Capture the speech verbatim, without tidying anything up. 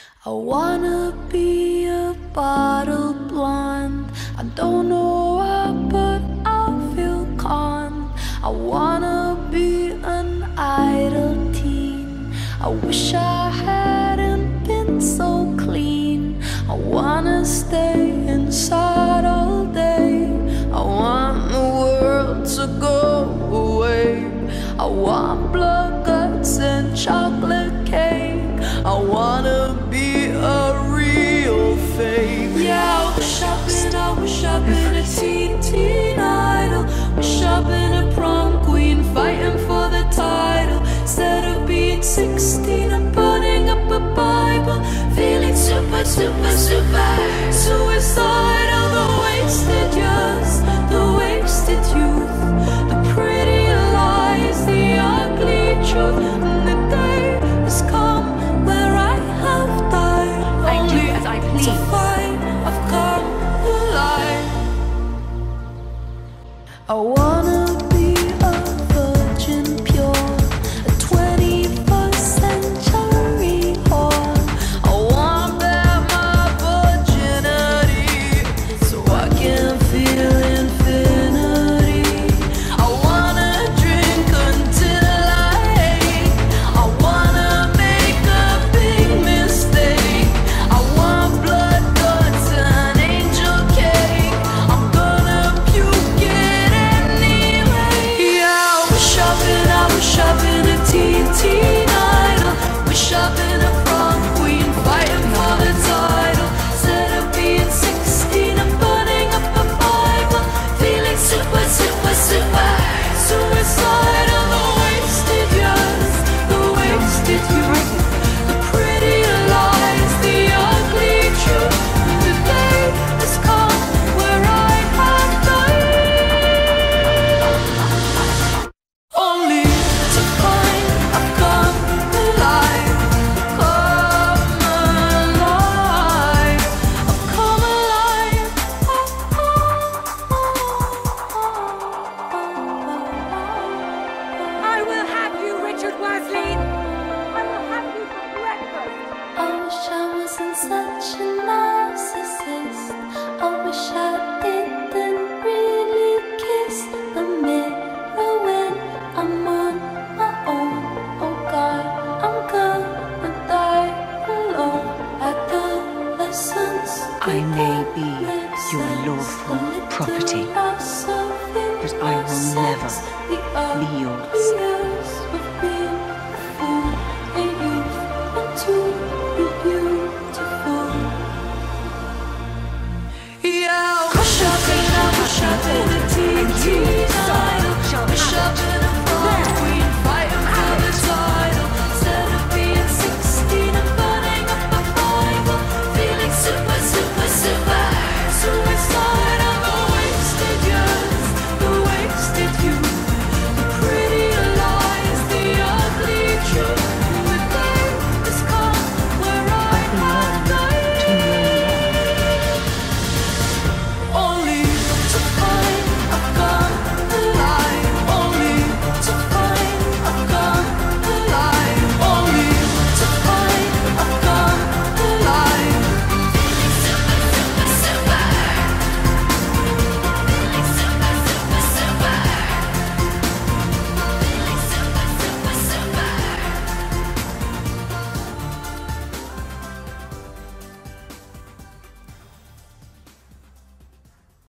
I wanna be a bottle blonde. I don't know why, but I feel calm. I wanna be an idle teen. I wish I hadn't been so clean. I wanna stay inside all day. I want the world to go away. I want blood, guts, and chocolate cake. I wanna be a real fake. Yeah, I wish I'd been, I wish I'd been a teen, teen idol. Wish I'd been a prom queen fighting for the title. Instead of being sixteen and burning up a Bible, feeling super, super, super suicidal. The wasted years, the wasted youth, the pretty lies, the ugly truth. And the day has come where I have died. I do as I please. To find I've come alive. I wanna be a virgin pure, a twenty-first century whore. I wanna bear my virginity so I can feel infinity. I wanna drink until I ache. I wanna make a big mistake. I want blood, guts, and angel cake. I'm gonna puke it anyway. Yeah, I wish I'd been, I wish I'd been a teen, teen idol. Wish I'd been a prom queen fighting for the title. Instead of being sixteen and burning up a Bible, feeling super, super, super suicidal. The wasted years, the wasted youth, the pretty lies, the ugly truth. The day has come where I have died, only to find I've come alive, come alive, I've come alive. I will have you, Richard Worsley. I will have you for breakfast. I wish I wasn't such a narcissist. I wish I didn't really kiss the mirror when I'm on my own. Oh God, I'm gonna die alone. Adolescence, I may be your lawful property, but I will never be yours. Years of being a fool, a youth, and to be beautiful. Yeah, I wish I'd been, I wish I'd been a teen, teen idol. Wish I'd been